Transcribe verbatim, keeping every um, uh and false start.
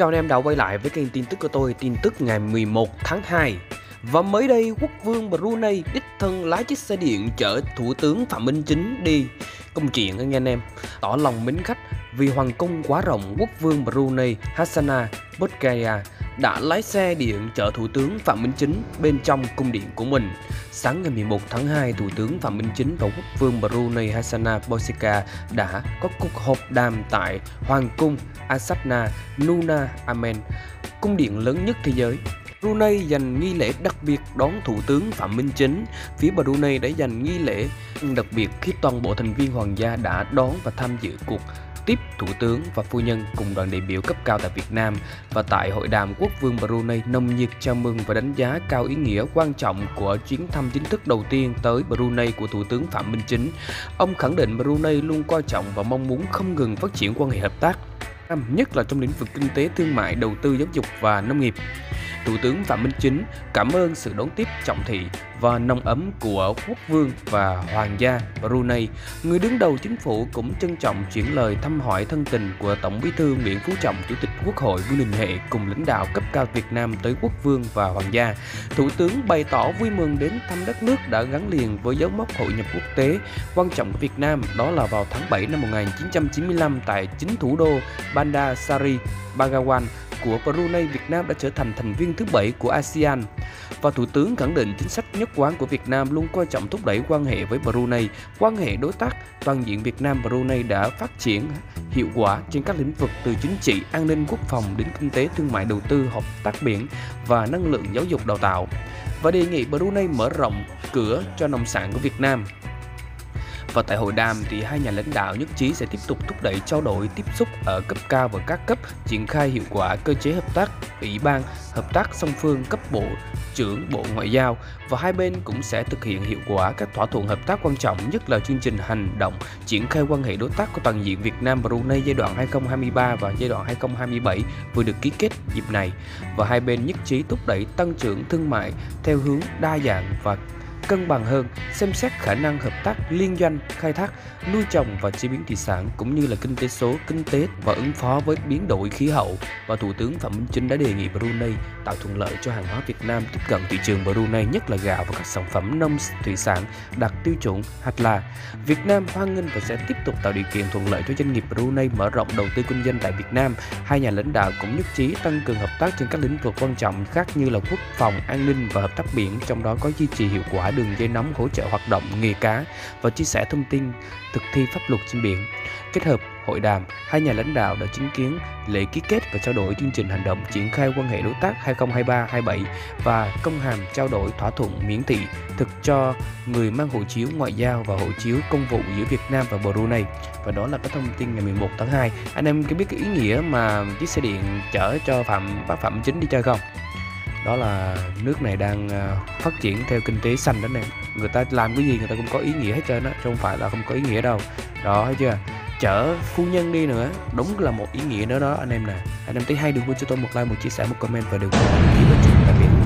Chào anh em đã quay lại với kênh tin tức của tôi, tin tức ngày mười một tháng hai. Và mới đây, quốc vương Brunei đích thân lái chiếc xe điện chở thủ tướng Phạm Minh Chính đi công chuyện anh anh em. Tỏ lòng mến khách vì hoàng cung quá rộng, quốc vương Brunei Hassanal Bolkiah đã lái xe điện chở thủ tướng Phạm Minh Chính bên trong cung điện của mình. Sáng ngày mười một tháng hai, thủ tướng Phạm Minh Chính và quốc vương Brunei Hassanal Bolkiah đã có cuộc họp đàm tại hoàng cung Asatna Nuna Amen, cung điện lớn nhất thế giới. Brunei dành nghi lễ đặc biệt đón thủ tướng Phạm Minh Chính. Phía Brunei đã dành nghi lễ đặc biệt khi toàn bộ thành viên hoàng gia đã đón và tham dự cuộc tiếp thủ tướng và phu nhân cùng đoàn đại biểu cấp cao tại Việt Nam. Và tại hội đàm, quốc vương Brunei nồng nhiệt chào mừng và đánh giá cao ý nghĩa quan trọng của chuyến thăm chính thức đầu tiên tới Brunei của thủ tướng Phạm Minh Chính. Ông khẳng định Brunei luôn coi trọng và mong muốn không ngừng phát triển quan hệ hợp tác, nhất là trong lĩnh vực kinh tế, thương mại, đầu tư, giáo dục và nông nghiệp. Thủ tướng Phạm Minh Chính cảm ơn sự đón tiếp trọng thị và nồng ấm của quốc vương và hoàng gia Brunei. Người đứng đầu chính phủ cũng trân trọng chuyển lời thăm hỏi thân tình của Tổng Bí thư Nguyễn Phú Trọng, Chủ tịch Quốc hội Vương Đình Huệ cùng lãnh đạo cấp cao Việt Nam tới quốc vương và hoàng gia. Thủ tướng bày tỏ vui mừng đến thăm đất nước đã gắn liền với dấu mốc hội nhập quốc tế quan trọng của Việt Nam, đó là vào tháng bảy năm một nghìn chín trăm chín mươi lăm tại chính thủ đô Bandar Seri Begawan của Brunei, Việt Nam đã trở thành thành viên thứ bảy của a sê an. Và Thủ tướng khẳng định chính sách nhất quán của Việt Nam luôn coi trọng thúc đẩy quan hệ với Brunei. Quan hệ đối tác toàn diện Việt Nam Brunei đã phát triển hiệu quả trên các lĩnh vực từ chính trị, an ninh, quốc phòng đến kinh tế, thương mại, đầu tư, hợp tác biển và năng lượng, giáo dục, đào tạo, và đề nghị Brunei mở rộng cửa cho nông sản của Việt Nam. Và tại hội đàm thì hai nhà lãnh đạo nhất trí sẽ tiếp tục thúc đẩy trao đổi tiếp xúc ở cấp cao và các cấp, triển khai hiệu quả cơ chế hợp tác ủy ban hợp tác song phương cấp bộ trưởng Bộ Ngoại giao, và hai bên cũng sẽ thực hiện hiệu quả các thỏa thuận hợp tác quan trọng, nhất là chương trình hành động triển khai quan hệ đối tác của toàn diện Việt Nam Brunei giai đoạn hai nghìn không trăm hai mươi ba và giai đoạn hai nghìn không trăm hai mươi bảy vừa được ký kết dịp này. Và hai bên nhất trí thúc đẩy tăng trưởng thương mại theo hướng đa dạng và cân bằng hơn, xem xét khả năng hợp tác liên doanh, khai thác, nuôi trồng và chế biến thủy sản, cũng như là kinh tế số, kinh tế và ứng phó với biến đổi khí hậu. Và Thủ tướng Phạm Minh Chính đã đề nghị Brunei tạo thuận lợi cho hàng hóa Việt Nam tiếp cận thị trường Brunei, nhất là gạo và các sản phẩm nông thủy sản đạt tiêu chuẩn Halal. Việt Nam hoan nghênh và sẽ tiếp tục tạo điều kiện thuận lợi cho doanh nghiệp Brunei mở rộng đầu tư kinh doanh tại Việt Nam. Hai nhà lãnh đạo cũng nhất trí tăng cường hợp tác trên các lĩnh vực quan trọng khác như là quốc phòng, an ninh và hợp tác biển, trong đó có duy trì hiệu quả đường dây nóng hỗ trợ hoạt động nghề cá và chia sẻ thông tin thực thi pháp luật trên biển. Kết hợp hội đàm, hai nhà lãnh đạo đã chứng kiến lễ ký kết và trao đổi chương trình hành động triển khai quan hệ đối tác hai nghìn không trăm hai mươi ba hai mươi bảy và công hàm trao đổi thỏa thuận miễn thị thực cho người mang hộ chiếu ngoại giao và hộ chiếu công vụ giữa Việt Nam và Brunei. Và đó là cái thông tin ngày mười một tháng hai. Anh em có biết cái ý nghĩa mà chiếc xe điện chở cho Phạm bác Phạm Chính đi chơi không? Đó là nước này đang phát triển theo kinh tế xanh đó nè. Người ta làm cái gì người ta cũng có ý nghĩa hết trơn á, chứ không phải là không có ý nghĩa đâu. Đó, thấy chưa? Chở phu nhân đi nữa, đúng là một ý nghĩa nữa đó anh em nè. Anh em thấy hay đừng quên cho tôi một like, một chia sẻ, một comment và đừng quên đăng ký kênh. Tạm biệt.